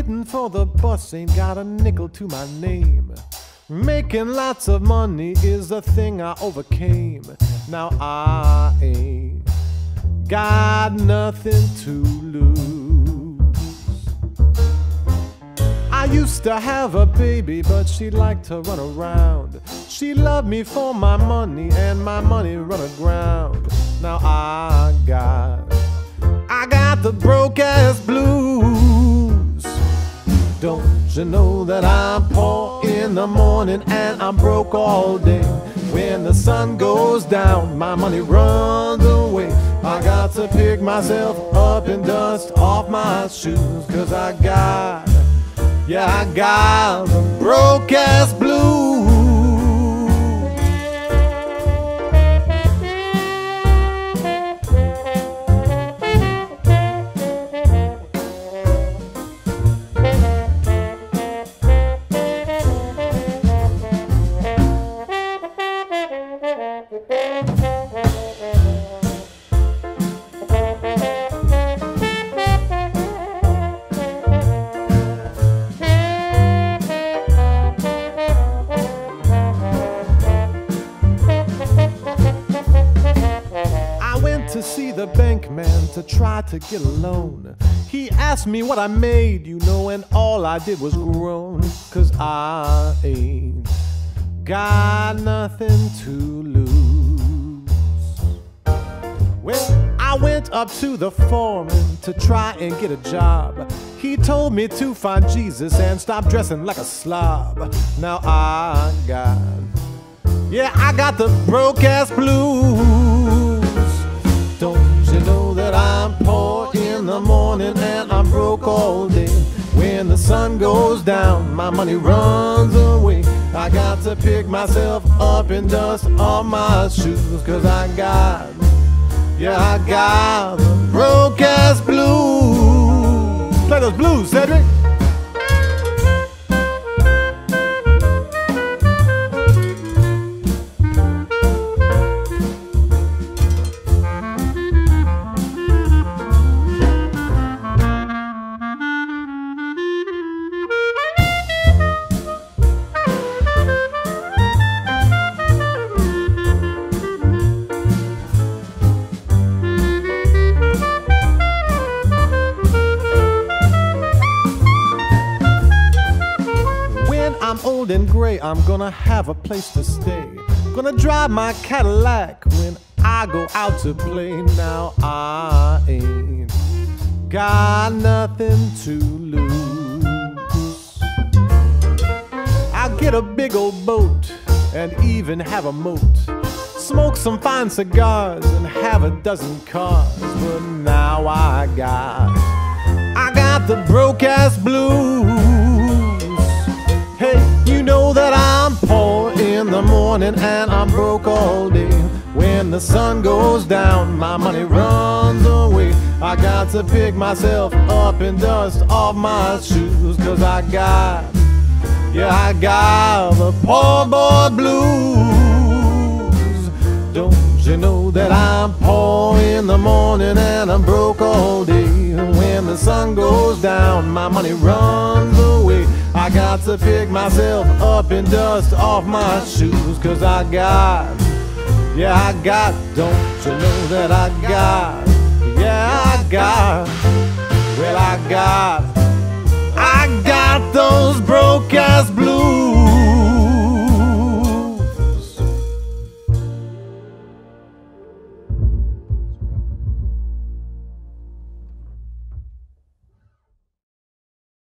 waiting for the bus, ain't got a nickel to my name. Making lots of money is the thing I overcame. Now I ain't got nothing to lose. I used to have a baby, but she liked to run around. She loved me for my money, and my money run aground. Now I got the broke-ass blues. Don't you know that I'm poor in the morning and I'm broke all day? When the sun goes down, my money runs away. I got to pick myself up and dust off my shoes, 'cause I got the broke-ass blues. To see the bank man to try to get a loan. He asked me what I made, you know, and all I did was groan. 'Cause I ain't got nothing to lose. Well, I went up to the foreman to try and get a job. He told me to find Jesus and stop dressing like a slob. Now I got the broke-ass blues. Don't you know that I'm poor in the morning and I'm broke all day? When the sun goes down, my money runs away. I got to pick myself up and dust off my shoes, 'cause I got the broke-ass blues. Play those blues, Cedric. I'm old and gray, I'm gonna have a place to stay. Gonna drive my Cadillac when I go out to play. Now I ain't got nothing to lose. I'll get a big old boat and even have a moat. Smoke some fine cigars and have a dozen cars. But now I got the broke-ass blues. Hey, you know that I'm poor in the morning and I'm broke all day. When the sun goes down, my money runs away. I got to pick myself up and dust off my shoes, 'cause I got the poor boy blues. Don't you know that I'm poor in the morning and I'm broke all day? When the sun goes down, my money runs away. I got to pick myself up and dust off my shoes, 'cause I got, don't you know that I got those